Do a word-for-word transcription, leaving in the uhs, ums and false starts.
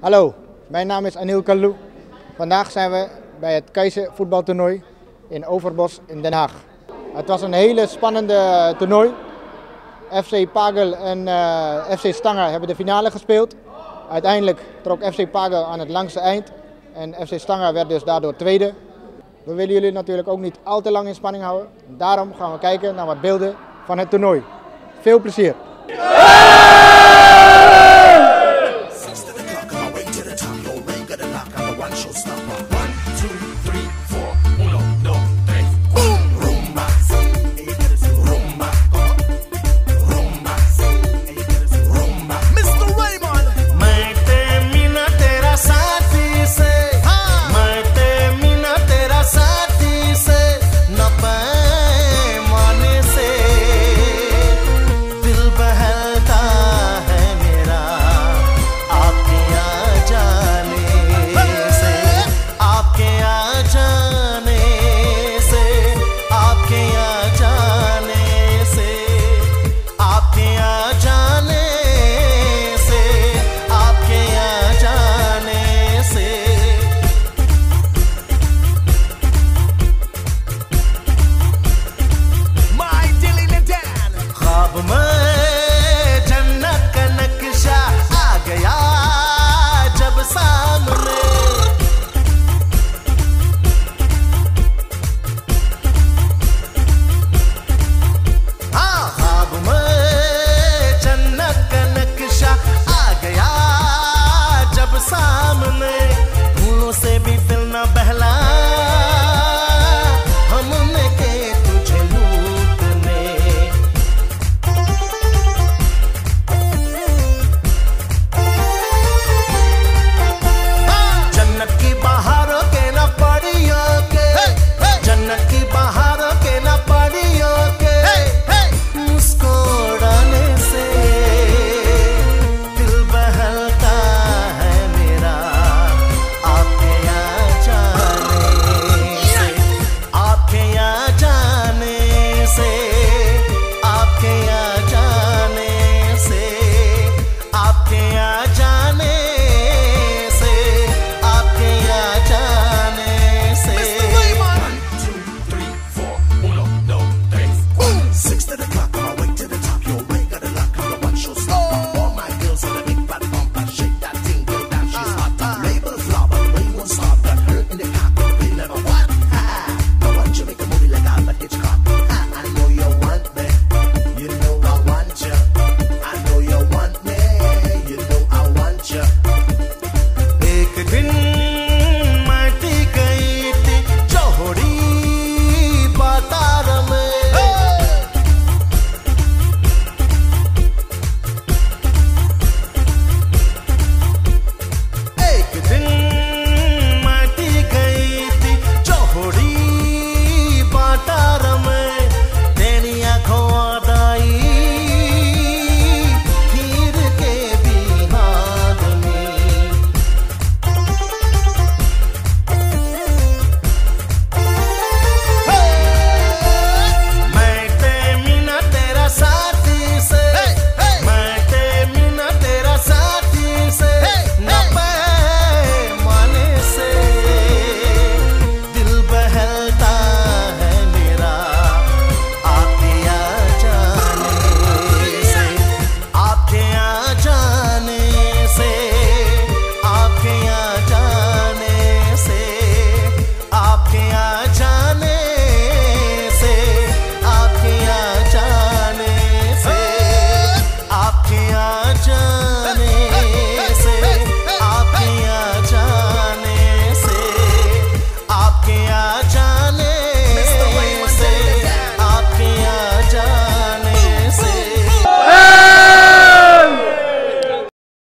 Hallo, mijn naam is Anil Kalou. Vandaag zijn we bij het Keizer voetbaltoernooi in Overbos in Den Haag. Het was een hele spannende toernooi. F C Pagel en uh, F C Stange hebben de finale gespeeld. Uiteindelijk trok F C Pagel aan het langste eind en F C Stange werd dus daardoor tweede. We willen jullie natuurlijk ook niet al te lang in spanning houden. Daarom gaan we kijken naar wat beelden van het toernooi. Veel plezier! Six to the clock, I'm away to the top. Your rain got a lock, I'm the one showstopper.